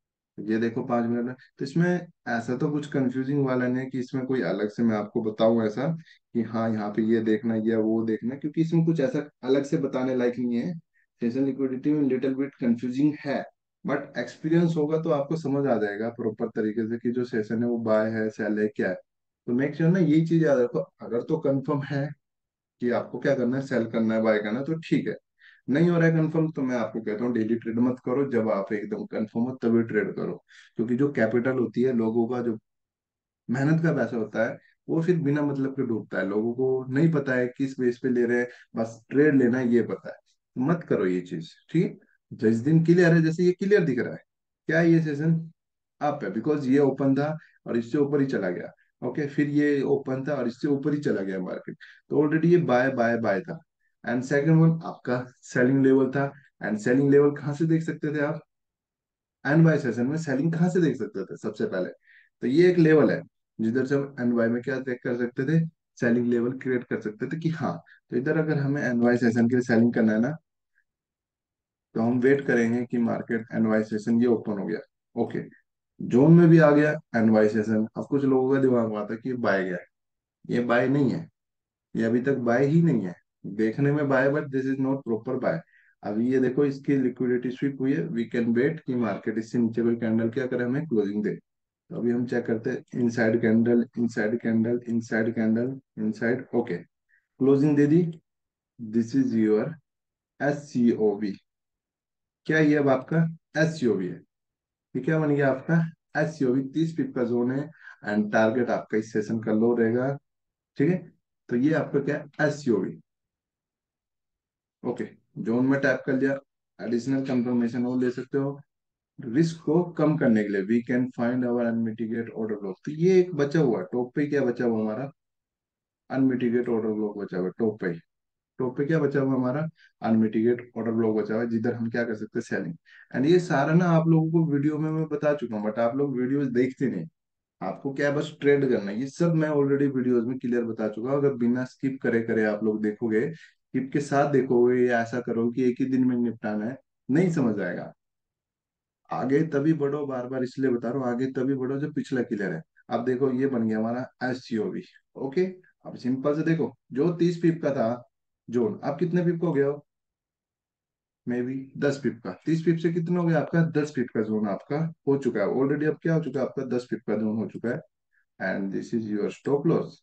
ये देखो पांच मिनट में, तो इसमें ऐसा तो कुछ कंफ्यूजिंग वाला नहीं है कि इसमें कोई अलग से मैं आपको बताऊं ऐसा कि हाँ यहाँ पे ये देखना ये वो देखना, क्योंकि इसमें कुछ ऐसा अलग से बताने लायक नहीं है। सेशन लिक्विडिटी में लिटिल बिट कंफ्यूजिंग है, बट एक्सपीरियंस होगा तो आपको समझ आ जाएगा प्रॉपर तरीके से कि जो सेशन है वो बाय है सेल है क्या है। तो मेक श्योर ना यही चीज याद रखो, अगर तो कंफर्म है कि आपको क्या करना है, सेल करना है बाय करना है तो ठीक है। नहीं हो रहा है कंफर्म तो मैं आपको कहता हूँ डेली ट्रेड मत करो, जब आप एकदम कंफर्म हो तभी ट्रेड करो। क्योंकि जो कैपिटल होती है लोगों का, जो मेहनत का पैसा होता है, वो फिर बिना मतलब के डूबता है, लोगों को नहीं पता है किस बेस पे ले रहे हैं, बस ट्रेड लेना है ये पता है। मत करो ये चीज, ठीक है। जिस दिन क्लियर है, जैसे ये क्लियर दिख रहा है, क्या है, ये सेशन अप है बिकॉज ये ओपन था और इससे ऊपर ही चला गया। ओके, फिर ये ओपन था और इससे ऊपर ही चला गया मार्केट, तो ऑलरेडी ये बाय बाय बाय था। एंड सेकंड वन आपका सेलिंग लेवल था। एंड सेलिंग लेवल कहाँ से देख सकते थे आप, एन वाई सेशन में सेलिंग कहाँ से देख सकते थे सबसे पहले, तो ये एक लेवल है जिधर से हम एन वाई में क्या चेक कर सकते थे, सेलिंग लेवल क्रिएट कर सकते थे कि हाँ। तो इधर अगर हमें एन वाई सेशन के लिए सेलिंग करना है ना, तो हम वेट करेंगे कि मार्केट एन वाई सेशन ये ओपन हो गया। ओके, जोन में भी आ गया एन वाई सेशन, अब कुछ लोगों का दिमाग में आता है कि ये बाय गया है, ये बाय नहीं है, ये अभी तक बाय ही नहीं है। देखने में buy but this is not proper buy. अभी ये देखो इसकी लिक्विडिटी स्वीप हुई है, वी कैन वेट कि मार्केट इससे नीचे कोई कैंडल क्या करे हमें क्लोजिंग दे। तो अभी हम चेक करते हैं, inside candle inside candle inside candle inside, okay closing दे दी। This is your S C O B. क्या ये अब आपका एस सी ओ बी है, ये क्या बन गया आपका एस सी ओ बी, तीस पिप का जोन है। एंड टारगेट आपका इस सेशन का लो रहेगा। ठीक है, तो ये आपका क्या है S C O B. Okay, zone में टैप कर लिया, एडिशनल कंफर्मेशन वो ले सकते हो। रिस्क को कम करने के लिए we can find our unmitigated order block, तो ये एक बचा हुआ है टॉप पे, क्या बचा हुआ हमारा अनमिटिगेट ऑर्डर ब्लॉक बचा हुआ है टॉप पे। टॉप पे क्या बचा हुआ हमारा अनमिटिगेट ऑर्डर ब्लॉक बचा हुआ है, जिधर हम क्या कर सकते हैं सेलिंग। एंड ये सारा ना आप लोगों को वीडियो में मैं बता चुका हूँ, बट आप लोग वीडियोस देखते नहीं। आपको क्या है, बस ट्रेड करना है, ये सब मैं ऑलरेडी वीडियोस में क्लियर बता चुका हूँ। अगर बिना स्किप करे करे आप लोग देखोगे, स्किप के साथ देखोगे या ऐसा करो कि एक ही दिन में निपटाना है, नहीं समझ आएगा। आगे तभी बढ़ो, बार बार इसलिए बता रहा हूँ, आगे तभी बढ़ो जब पिछला क्लियर है। अब देखो ये बन गया हमारा S C O B. Okay, अब सिंपल से देखो, जो तीस पिप का था जोन, अब कितने पिप का हो गया हो, मे बी दस पिप का, तीस पिप से कितना हो गया आपका दस पिप का जोन आपका हो चुका है ऑलरेडी। अब क्या हो चुका है आपका दस पिप का जोन हो चुका है। And this is your stop loss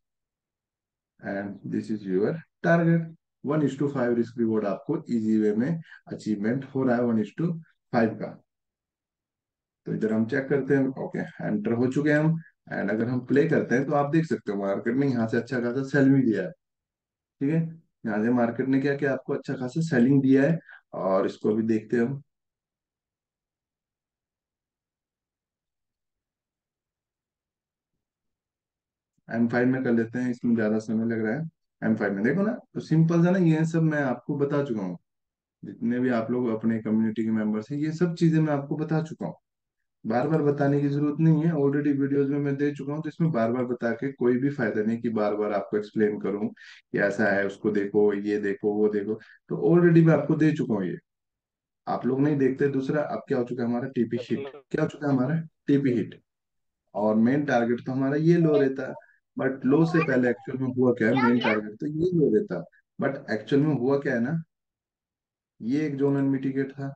and this is your target. One is to five risk reward आपको इजी वे में अचीवमेंट हो रहा है, वन इज टू फाइव का। तो इधर हम चेक करते हैं, ओके एंटर हो चुके हैं हम। एंड अगर हम प्ले करते हैं तो आप देख सकते हो मार्केट ने यहाँ से अच्छा खासा सेल भी दिया है। ठीक है, यहाँ से मार्केट ने क्या किया आपको अच्छा खासा सेलिंग दिया है। और इसको भी देखते हैं हम, एम फाइव में कर लेते हैं, इसमें ज्यादा समय लग रहा है। एम फाइव में देखो ना, तो सिंपल सा ना, ये सब मैं आपको बता चुका हूँ। जितने भी आप लोग अपने कम्युनिटी के मेंबर्स हैं, ये सब चीजें मैं आपको बता चुका हूँ। बार बार बताने की जरूरत नहीं है, ऑलरेडी वीडियोस में मैं दे चुका हूँ, तो इसमें बार बार बता के कोई भी फायदा नहीं कि बार बार आपको एक्सप्लेन करूँ कि ऐसा है उसको देखो ये देखो वो देखो। तो ऑलरेडी मैं आपको दे चुका हूँ ये, आप लोग नहीं देखते। दूसरा अब क्या हो चुका है हमारा टीपी हिट, क्या हो चुका है हमारा टीपी हिट। और मेन टारगेट तो हमारा ये लो रहता है। बट लो से पहले एक्चुअल में हुआ क्या है, मेन टारगेट तो ये लो रहता, बट एक्चुअल में हुआ क्या है ना, ये एक जोन अनमिटिगेट था,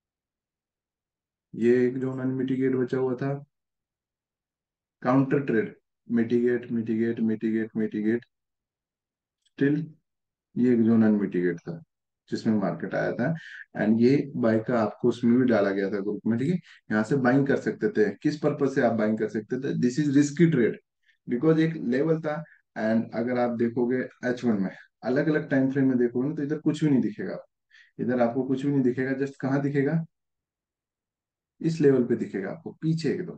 ये एक जोन अनमिटिगेट बचा हुआ था। Counter trade, mitigate mitigate mitigate mitigate, still ये एक जोन अनमिटिगेट था जिसमें मार्केट आया था। एंड ये बाय का आपको उसमें भी डाला गया था ग्रुप में, ठीक है। यहाँ से बाइंग कर सकते थे, किस पर्पज से आप बाइंग कर सकते थे, this is risky trade, because एक लेवल था। एंड अगर आप देखोगे एच वन में, अलग अलग टाइम फ्रेम में देखोगे ना, तो इधर कुछ भी नहीं दिखेगा, इधर आपको कुछ भी नहीं दिखेगा, जस्ट कहाँ दिखेगा, इस लेवल पे दिखेगा आपको पीछे एकदम,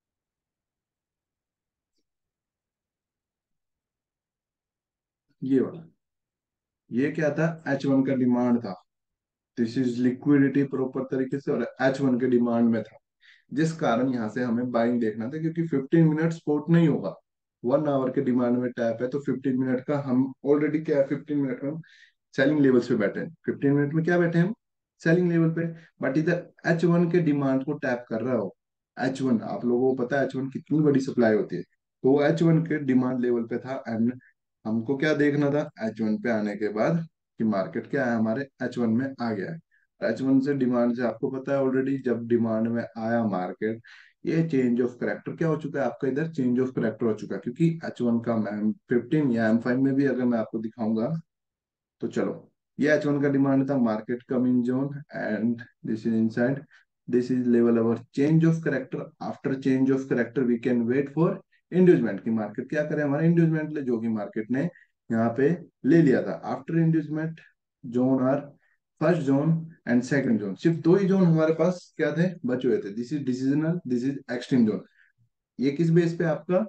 ये वाला। ये क्या था, एच वन का डिमांड था, दिस इज लिक्विडिटी प्रॉपर तरीके से, और एच वन के डिमांड में था, जिस कारण यहाँ से हमें बाइंग देखना था, क्योंकि फिफ्टीन मिनट स्पोर्ट नहीं होगा, वन आवर के डिमांड में टैप है, तो फिफ्टीन मिनट का हम ऑलरेडी क्या है, फिफ्टीन मिनट में सेलिंग लेवल्स पे बैठे हैं, फिफ्टीन मिनट में क्या बैठे हैं हम, सेलिंग लेवल पे। बट इधर एच वन के डिमांड को टैप कर रहा हो, एच वन आप लोगों को पता है एच वन कितनी बड़ी सप्लाई होती है, तो वो एच वन के डिमांड लेवल पे था। एंड हमको क्या देखना था, एच वन पे आने के बाद कि मार्केट क्या है, हमारे एच वन में आ गया है। एच वन से डिमांड से आपको पता है ऑलरेडी, जब डिमांड में आया मार्केट, ये चेंज ऑफ करेक्टर क्या हो चुका है आपका, इधर चेंज ऑफ करेक्टर हो चुका है, क्योंकि एच वन का मैं फिफ्टीन या एम फाइव में भी अगर मैं आपको दिखाऊंगा, तो चलो, ये एच वन का डिमांड था, market come in zone and this is inside, this is level our change of character, after change of character we can wait for inducement, की मार्केट क्या करे, हमारा इंड्यूसमेंट ले, जो कि मार्केट ने यहाँ पे ले लिया था। After inducement zone are first zone and second zone, सिर्फ दो ही जोन हमारे पास क्या थे, बचे हुए थे, this is decisional, this is extreme zone. ये किस बेस पे आपका,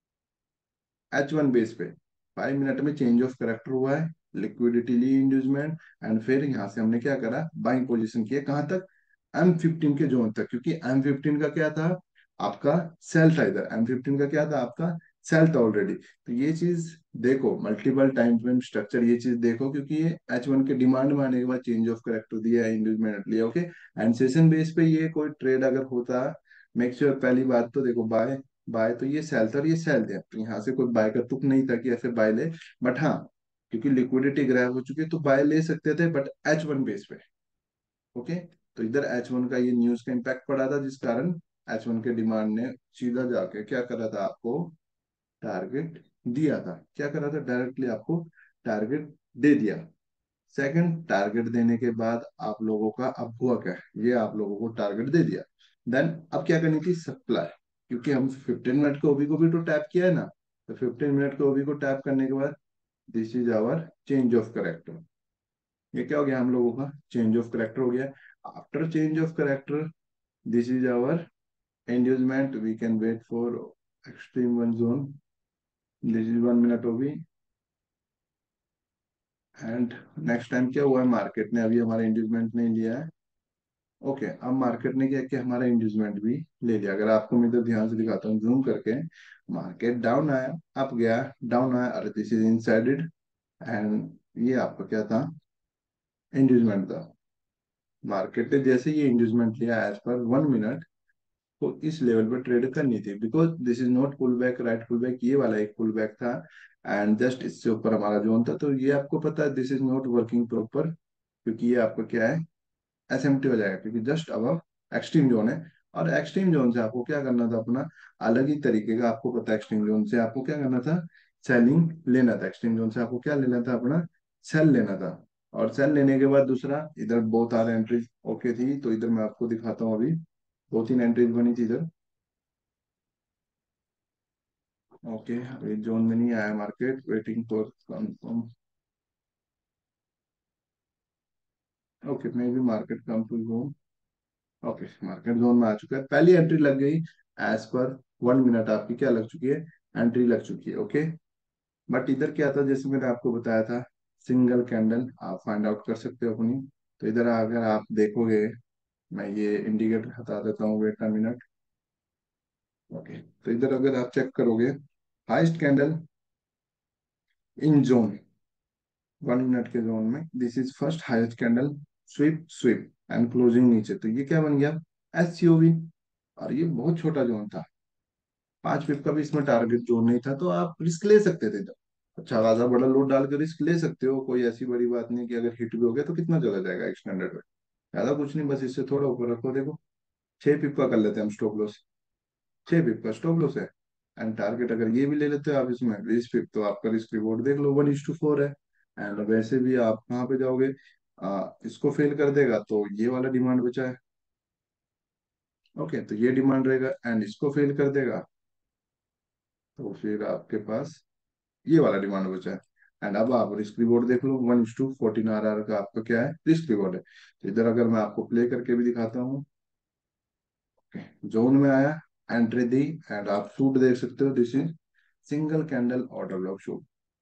एच वन बेस पे, फाइव मिनट में चेंज ऑफ करेक्टर हुआ है, लिक्विडिटी ली इंड्यूसमेंट, एंड फिर यहाँ से हमने क्या करा, बाइंग पोजीशन किया, कहाँ तक, एम फिफ्टीन के जोन तक, क्योंकि एम फिफ्टीन का क्या था आपका, सेल था, इधर एम फिफ्टीन का क्या था आपका, सेल था ऑलरेडी। तो ये चीज देखो, मल्टीपल टाइम फ्रेम स्ट्रक्चर, ये चीज देखो, क्योंकि ये एच वन के डिमांड में आने के बाद चेंज ऑफ करेक्टर दिया है, इंड्यूसमेंट लिया, ओके। एंड सेशन बेस पे ये कोई ट्रेड अगर होता, मेक श्योर sure, पहली बात तो देखो, बाय बाय तो ये सेल था और ये सेल दिया, तो यहाँ से कोई बाय का तुक नहीं था कि ऐसे बाय ले। बट हाँ, क्योंकि लिक्विडिटी ग्रैब हो चुकी है, तो बाय ले सकते थे, बट एच वन बेस पे, ओके। तो इधर एच वन का ये न्यूज का इम्पैक्ट पड़ा था, जिस कारण एच वन के डिमांड ने सीधा जाके क्या करा था, आपको टारगेट दिया था, क्या करा था, डायरेक्टली आपको टारगेट दे दिया। सेकंड, टारगेट देने के बाद आप लोगों का अब हुआ क्या, ये आप लोगों को टारगेट दे दिया, देन अब क्या करनी थी, सप्लाई, क्योंकि हम फिफ्टीन मिनट के ओबी को भी तो टैप किया है ना, तो फिफ्टीन मिनट के ओबी को टैप करने के बाद this is our change of character, ये क्या हो गया, हम लोगों का चेंज ऑफ करेक्टर हो गया। After change of character this is our inducement, we can wait for extreme one zone, this is one minute OB. And next time क्या हुआ है, मार्केट ने अभी हमारा इंड्यूसमेंट नहीं लिया है, ओके। अब मार्केट ने क्या किया, हमारा इंड्यूसमेंट भी ले लिया। अगर आपको मैं इधर ध्यान से दिखाता हूँ जूम करके, मार्केट डाउन आया, अप गया, डाउन आया, अरे दिस इज इनसाइडेड, एंड ये आपका क्या था, इंड्यूसमेंट था। मार्केट ने जैसे ये इंड्यूसमेंट लिया एज पर वन मिनट, तो इस लेवल पर ट्रेड करनी थी, because this is not pull back, right pull back, ये वाला एक पुल बैक था, एंड जस्ट इससे ऊपर हमारा जोन था, तो ये आपको पता है this is not working proper, क्योंकि ये आपका क्या है, एसएमटी हो जाएगा, क्योंकि जस्ट अब एक्सट्रीम जोन है। और एक्सट्रीम जोन से आपको क्या करना था, अपना अलग ही तरीके का आपको पता है, एक्सट्रीम जोन से आपको क्या करना था, सेलिंग लेना था, एक्सट्रीम जोन से आपको क्या लेना था, अपना सेल लेना था। और सेल लेने के बाद दूसरा, इधर बहुत सारे एंट्रीज ओके थी, तो इधर मैं आपको दिखाता हूँ, अभी दो तीन एंट्रीज बनी थी इधर, ओके। अभी जोन में नहीं आया market, waiting for confirm, okay, maybe market come to zone, okay, market zone में आ चुका है, पहली एंट्री लग गई, एज पर वन मिनट आपकी क्या लग चुकी है, एंट्री लग चुकी है, ओके। बट इधर क्या था, जैसे मैंने आपको बताया था, सिंगल कैंडल आप फाइंड आउट कर सकते हो अपनी। तो इधर अगर आप देखोगे, मैं ये इंडिकेटर हटा देता हूँ, वेट अ मिनट, ओके। तो इधर अगर आप चेक करोगे, highest candle in zone, one minute के जोन में, this is first highest candle, sweep sweep and closing नीचे, तो ये क्या बन गया, एस सी ओ वी, और ये बहुत छोटा जोन था, पांच पिप का भी इसमें टारगेट जोन नहीं था, तो आप रिस्क ले सकते थे। अच्छा खासा बड़ा लोड डाल के रिस्क ले सकते हो, कोई ऐसी बड़ी बात नहीं कि अगर हिट भी हो गया तो कितना चला जाएगा एक्सटेंडेड में। ज्यादा कुछ नहीं, बस इससे थोड़ा ऊपर रखो। देखो छह पिप का कर लेते हैं हम स्टॉप लॉस। छह पिप का स्टॉप लॉस है। एंड टारगेट अगर ये भी ले लेते हो आप इसमें बीस पिप, तो आपका रिस्क रिवॉर्ड देख लो, वन इज टू फोर है। एंड वैसे भी आप कहाँ पे जाओगे, आ, इसको फेल कर देगा तो ये वाला डिमांड बचा है। ओके, तो ये डिमांड रहेगा, एंड इसको फेल कर देगा तो फिर आपके पास ये वाला डिमांड बचा है। एंड अब आप रिस्क रिवॉर्ड देख लो, one to fourteen R R का आपका क्या है, रिस्क रिवॉर्ड है। तो इधर अगर मैं आपको प्ले करके भी दिखाता हूँ, जोन में आया, एंट्री दी, एंड आप शूट देख सकते हो, this is single candle order block shoot.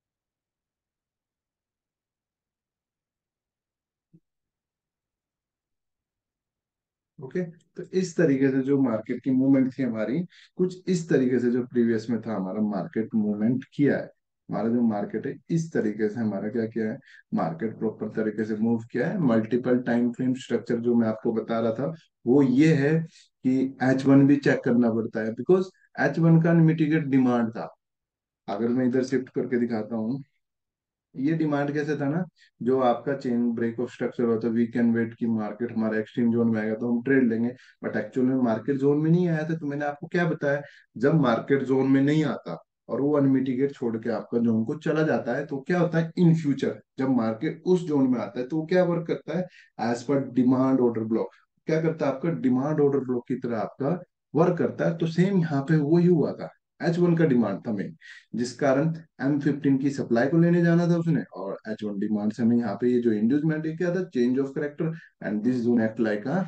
Okay, तो इस तरीके से जो मार्केट की मूवमेंट थी हमारी, कुछ इस तरीके से जो प्रीवियस में था हमारा मार्केट मूवमेंट किया है। हमारा जो मार्केट है इस तरीके से हमारा क्या किया है, मार्केट प्रॉपर तरीके से मूव किया है। मल्टीपल टाइम फ्रेम स्ट्रक्चर जो मैं आपको बता रहा था वो ये है कि एच वन भी चेक करना पड़ता है, बिकॉज एच वन का मिटिगेट डिमांड था। अगर मैं इधर शिफ्ट करके दिखाता हूँ, ये डिमांड कैसे था ना, जो आपका चेन ब्रेक ऑफ स्ट्रक्चर होता है, वी कैन वेट की मार्केट हमारा एक्सट्रीम जोन में आएगा तो हम ट्रेड लेंगे। बट एक्चुअल में मार्केट जोन में नहीं आया था, तो मैंने आपको क्या बताया, जब मार्केट जोन में नहीं आता और वो अनमिटिगेट छोड़ के आपका जोन को चला जाता है, तो क्या होता है इन फ्यूचर जब मार्केट उस जोन में आता है तो वो क्या वर्क करता है, as per demand order block. क्या करता है, आपका डिमांड ऑर्डर ब्लॉक की तरह आपका वर्क करता है। तो सेम यहाँ पे वही हुआ था, एच वन का डिमांड था मेन, जिस कारण एम फिफ्टीन की सप्लाई को लेने जाना था उसने, और एच वन डिमांड से हमें यहाँ पे ये जो इंड्यूसमेंट है क्या था, change of character, and this zone act like a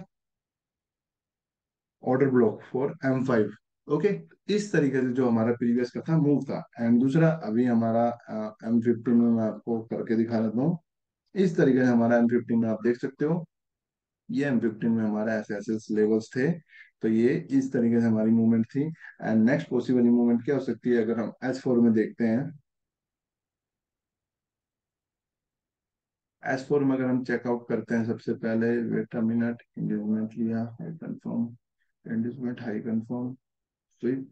order block for M five. Okay, इस तरीके से जो हमारा प्रीवियस का था मूव था। एंड दूसरा अभी हमारा एम फिफ्टीन में मैं आपको करके दिखा देता हूँ। इस तरीके से हमारा एम फिफ्टीन में आप देख सकते हो, ये एम फिफ्टीन में हमारा ऐसे ऐसे लेवल्स थे। तो ये इस तरीके से हमारी मूवमेंट थी। एंड नेक्स्ट पॉसिबल मूवमेंट क्या हो सकती है, अगर हम एच फोर में देखते हैं। एस फोर में अगर हम चेकआउट करते हैं, सबसे पहले वेट अ मिनट, इंड्यूसमेंट लिया, high confirm, inducement high confirm, sweep,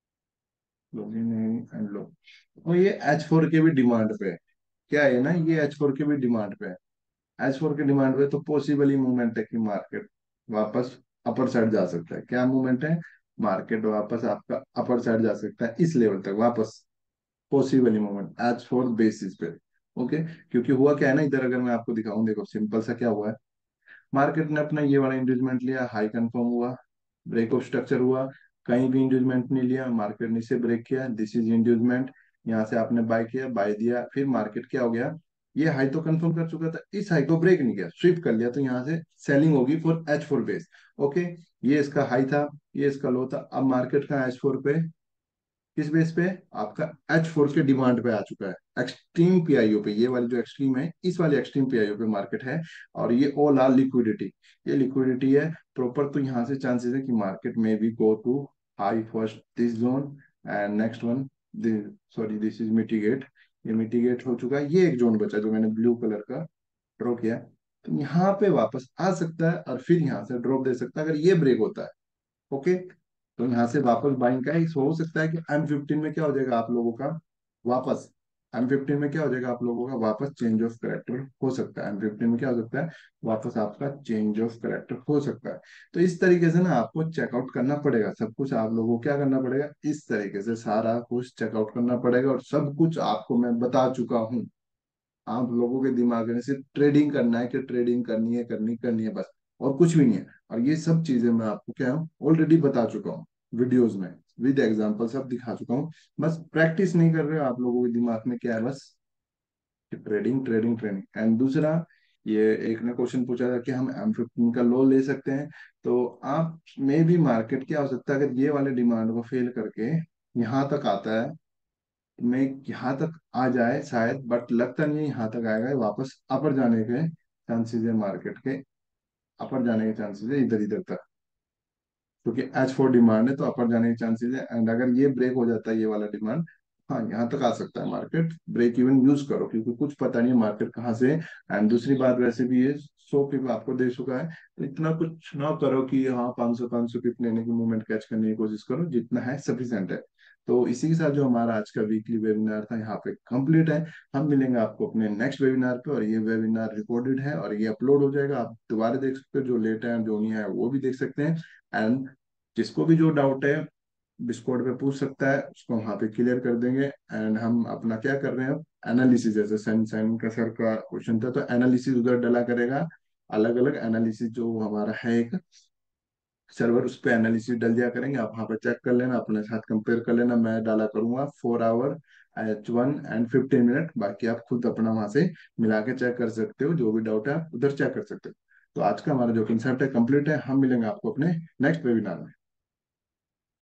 login and low. तो ये एच फोर के भी डिमांड पे है। क्या है ना, ये एच फोर के भी डिमांड पे है। एच फोर के डिमांड पे तो पॉसिबल ही मूवमेंट है कि मार्केट वापस अपर साइड जा सकता है। क्या मूवमेंट है, मार्केट वापस आपका अपर साइड जा सकता है इस लेवल तक वापस, पॉसिबल ही मूवमेंट एज फोर बेसिस पे। ओके, क्योंकि हुआ क्या है ना, इधर अगर मैं आपको दिखाऊं, देखो सिंपल सा क्या हुआ है, मार्केट ने अपना ये वाला इंड्यूसमेंट लिया, हाई कंफर्म हुआ, ब्रेक ऑफ स्ट्रक्चर हुआ, कहीं भी इंड्यूसमेंट नहीं लिया, मार्केट नीचे ब्रेक किया, दिस इज इंड्यूसमेंट। यहाँ से आपने बाय किया, बाय दिया, फिर मार्केट क्या हो गया, ये हाई तो कंफर्म कर चुका था, इस हाई को ब्रेक नहीं किया, स्विप कर लिया, तो यहाँ से सेलिंग होगी for H four base. Okay, ये इसका हाई था, ये इसका लो था, अब मार्केट का एच फोर पे किस बेस पे, आपका एच फोर के डिमांड पे आ चुका है, एक्सट्रीम पीआईओ पे, ये वाली जो एक्सट्रीम है इस वाली एक्सट्रीम पीआईओ पे मार्केट है। और ये ऑल आर लिक्विडिटी, ये लिक्विडिटी है प्रॉपर। तो यहाँ से चांसेस है कि मार्केट में भी go to high first this zone, and next one, sorry this is mitigate, ये मिटिगेट हो चुका है, ये एक जोन बचा जो मैंने ब्लू कलर का ड्रॉ किया है। तो यहाँ पे वापस आ सकता है और फिर यहाँ से ड्रॉप दे सकता है अगर ये ब्रेक होता है। ओके, तो यहाँ से वापस बाइंग का एक हो सकता है कि एम फिफ्टीन में क्या हो जाएगा आप लोगों का, वापस एम फिफ्टीन में क्या हो जाएगा आप लोगों का, वापस चेंज ऑफ करेक्टर हो सकता है। एम फिफ्टीन में क्या हो सकता है, वापस आपका चेंज ऑफ करेक्टर हो सकता है। तो इस तरीके से ना आपको चेकआउट करना पड़ेगा सब कुछ, आप लोगों को क्या करना पड़ेगा, इस तरीके से सारा कुछ चेकआउट करना पड़ेगा, और सब कुछ आपको मैं बता चुका हूँ। आप लोगों के दिमाग में सिर्फ ट्रेडिंग करना है कि ट्रेडिंग करनी है, करनी करनी है बस, और कुछ भी नहीं है। और ये सब चीजें मैं आपको क्या हूँ ऑलरेडी बता चुका हूँ वीडियोस में, विद एग्जांपल सब दिखा चुका हूँ। बस प्रैक्टिस नहीं कर रहे हो, आप लोगों के दिमाग में क्या है, बस ट्रेडिंग ट्रेडिंग ट्रेडिंग। एंड दूसरा, ये एक ने क्वेश्चन पूछा था कि हम एम फिफ्टीन का लो ले सकते हैं। तो आप में भी मार्केट क्या हो सकता है, अगर ये वाले डिमांड को फेल करके यहाँ तक आता है, में यहाँ तक आ जाए शायद, बट लगता नहीं है यहाँ तक आएगा, वापस अपर जाने के चांसेस है, मार्केट के अपर जाने के चांसेस है इधर इधर तक, क्योंकि एच फोर डिमांड है तो अपर जाने के चांसेस है। एंड अगर ये ब्रेक हो जाता है ये वाला डिमांड, हाँ यहाँ तक आ सकता है मार्केट, ब्रेक इवन यूज करो क्योंकि कुछ पता नहीं है मार्केट कहाँ से है। एंड दूसरी बात वैसे भी ये सौ पिप आपको दे चुका है, तो इतना कुछ ना करो कि हाँ पाँच सौ पाँच सौ पिप लेने की मूवमेंट कैच करने की कोशिश करो, जितना है सफिशियंट है। तो इसी के साथ जो हमारा आज का वीकली वेबिनार था यहाँ पे कंप्लीट है। हम मिलेंगे आपको अपने नेक्स्ट वेबिनार पे, और ये वेबिनार रिकॉर्डेड है और ये अपलोड हो जाएगा, आप दोबारा देख सकते हो, जो लेट है जो नहीं है वो भी देख सकते हैं। एंड जिसको भी जो डाउट है डिस्कॉर्ड पे पूछ सकता है, उसको वहाँ पे क्लियर कर देंगे। एंड हम अपना क्या कर रहे हैं, एनालिसिस, जैसे सैन सैन का सर का क्वेश्चन था तो एनालिसिस उधर डला करेगा, अलग अलग एनालिसिस जो हमारा है एक सर्वर, उस पर एनालिसिस डल दिया करेंगे, आप वहाँ पर चेक कर लेना, अपने साथ कंपेयर कर लेना। मैं डाला करूंगा four hour, H one and fifteen minute, बाकी आप खुद अपना वहां से मिला के चेक कर सकते हो, जो भी डाउट है आप उधर चेक कर सकते हो। तो आज का हमारा जो कंसेप्ट है कंप्लीट है। हम मिलेंगे आपको अपने नेक्स्ट वेबिनार में।